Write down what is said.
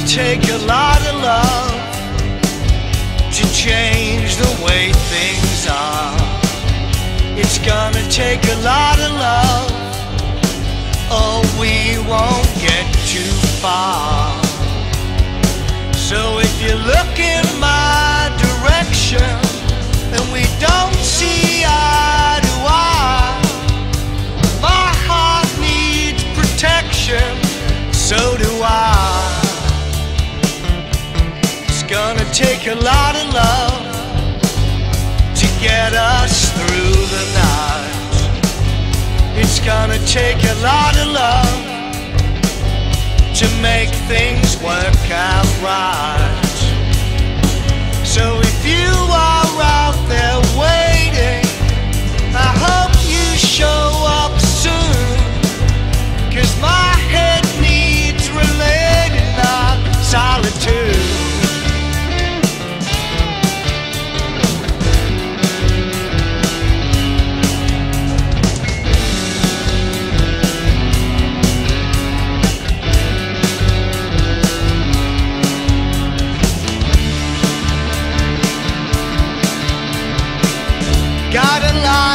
take a lot of love to change the way things are. It's gonna take a lot of love, or we won't get too far. So if you look in my direction and we don't see eye to eye, my heart needs protection, so do I. It's gonna take a lot of love to get us through the night. It's gonna take a lot of love to make things work out right. So if you are out there waiting, I hope you show up soon, 'cause my head needs relating, not solitude. Got a lot